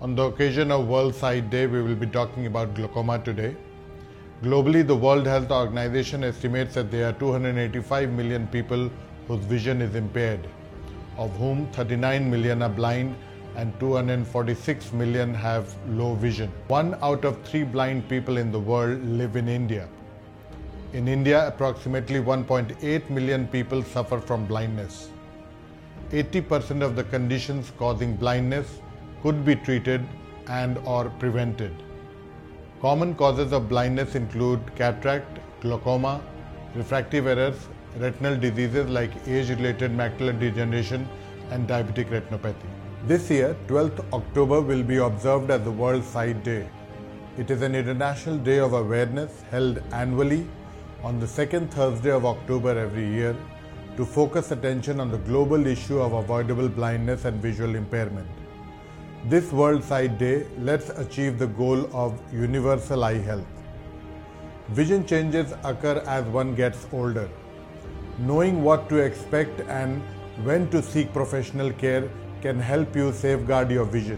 On the occasion of World Sight Day, we will be talking about glaucoma today. Globally, the World Health Organization estimates that there are 285 million people whose vision is impaired, of whom 39 million are blind and 246 million have low vision. 1 out of 3 blind people in the world live in India. In India, approximately 1.8 million people suffer from blindness. 80% of the conditions causing blindness could be treated and/or prevented. Common causes of blindness include cataract, glaucoma, refractive errors, retinal diseases like age-related macular degeneration, and diabetic retinopathy. This year, 12th October will be observed as the World Sight Day. It is an international day of awareness held annually on the second Thursday of October every year to focus attention on the global issue of avoidable blindness and visual impairment. This World Sight Day lets achieve the goal of universal eye health. Vision changes occur as one gets older. Knowing what to expect and when to seek professional care can help you safeguard your vision.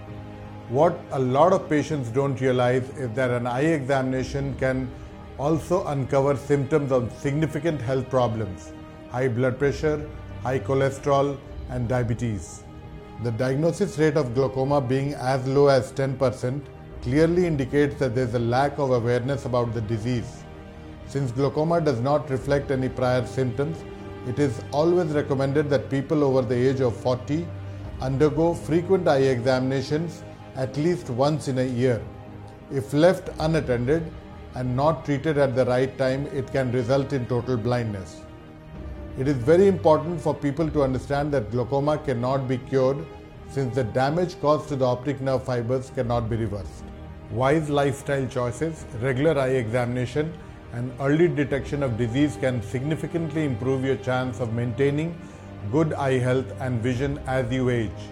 What a lot of patients don't realize is that an eye examination can also uncover symptoms of significant health problems: high blood pressure, high cholesterol, and diabetes. The diagnosis rate of glaucoma being as low as 10% clearly indicates that there is a lack of awareness about the disease. Since glaucoma does not reflect any prior symptoms, it is always recommended that people over the age of 40 undergo frequent eye examinations at least once in a year. If left unattended and not treated at the right time, it can result in total blindness. It is very important for people to understand that glaucoma cannot be cured since the damage caused to the optic nerve fibers cannot be reversed. Wise lifestyle choices, regular eye examination, and early detection of disease can significantly improve your chance of maintaining good eye health and vision as you age.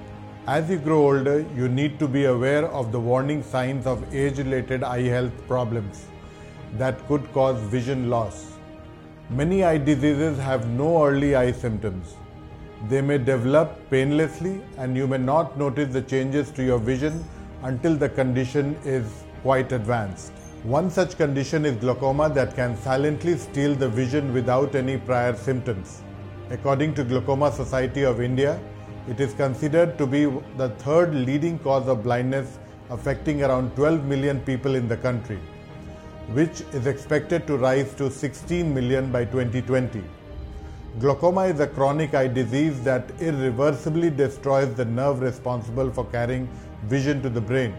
As you grow older, you need to be aware of the warning signs of age-related eye health problems that could cause vision loss. Many eye diseases have no early eye symptoms. They may develop painlessly and you may not notice the changes to your vision until the condition is quite advanced. One such condition is glaucoma that can silently steal the vision without any prior symptoms. According to Glaucoma Society of India, it is considered to be the third leading cause of blindness, affecting around 12 million people in the country, which is expected to rise to 16 million by 2020. Glaucoma is a chronic eye disease that irreversibly destroys the nerve responsible for carrying vision to the brain.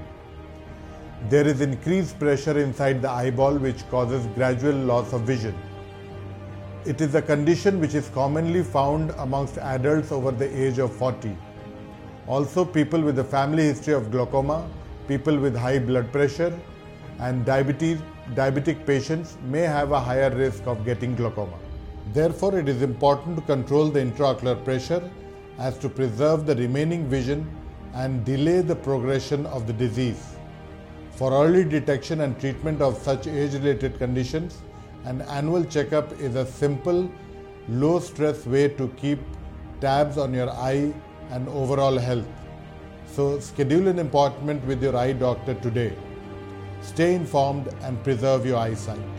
There is increased pressure inside the eyeball which causes gradual loss of vision. It is a condition which is commonly found amongst adults over the age of 40. Also, people with a family history of glaucoma, people with high blood pressure, and diabetic patients may have a higher risk of getting glaucoma. Therefore, it is important to control the intraocular pressure as to preserve the remaining vision and delay the progression of the disease. For early detection and treatment of such age-related conditions, an annual checkup is a simple, low-stress way to keep tabs on your eye and overall health. So, schedule an appointment with your eye doctor today. Stay informed and preserve your eyesight.